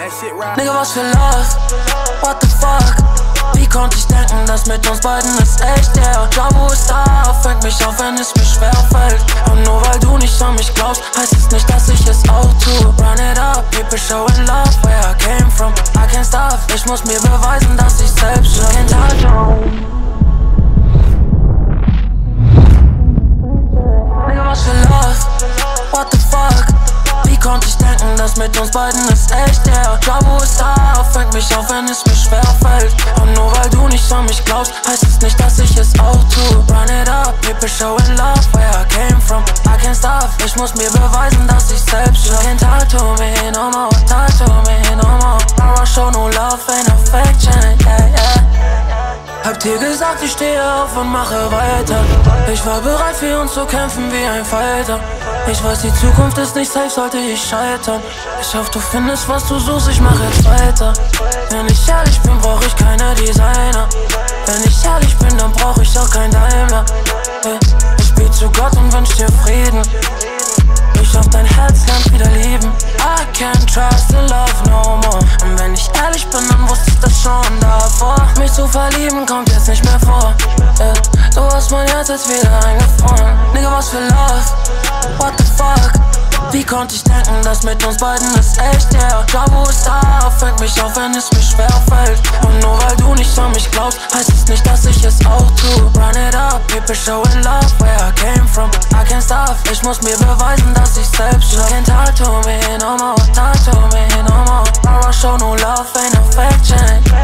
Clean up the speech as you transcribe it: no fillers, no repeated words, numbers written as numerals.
Nigga, was für Love? What the fuck? Wie konnte ich denken, dass mit uns beiden ist echt, yeah. Jabo ist da, fängt mich auf, wenn es mir schwerfällt. Und nur weil du nicht an mich glaubst, heißt es nicht, dass ich es auch tue. Run it up, people showing love where I came from. I can't stop, ich muss mir beweisen, dass ich selbst schon hinterher. Nigga, was für Love? What the fuck? Wie konnte ich denken, dass mit uns beiden ist echt, yeah. Jabo ist da, fängt mich auf, wenn es mir schwerfällt. Und nur weil du nicht an mich glaubst, heißt es nicht, dass ich es auch tue. Run it up, people showing love where I came from. I can't stop, ich muss mir beweisen, dass ich selbst schon. Can't talk to me no more, talk to me no more. I show no love and affection, yeah, yeah. Hab dir gesagt, ich stehe auf und mache weiter. Ich war bereit für uns zu kämpfen wie ein Fighter. Ich weiß, die Zukunft ist nicht safe, sollte ich scheitern. Ich hoffe, du findest, was du suchst, ich mach jetzt weiter. Wenn ich ehrlich bin, brauch ich keine Designer. Wenn ich ehrlich bin, dann brauch ich auch kein Daimler. Ich bete zu Gott und wünsch dir Frieden. Ich auf dein Herz ganz wieder lieben. I can't trust the love no more. Und wenn ich ehrlich bin, dann wusste ich das schon davor. Mich zu verlieben kommt jetzt nicht mehr vor. Du hast mein Herz jetzt wieder eingefroren. Nigga, was für Love? What the fuck? Wie konnte ich denken, dass mit uns beiden ist echt, yeah. Jabo ist da, fängt mich auf, wenn es mir schwerfällt. Und nur weil du nicht an mich glaubst, heißt es nicht, dass ich es auch tue. Run it up, people showing love where I came from. I can't stop, ich muss mir beweisen, dass ich selbst schon. Can't talk to me no more, talk to me no more. I show no love and affection.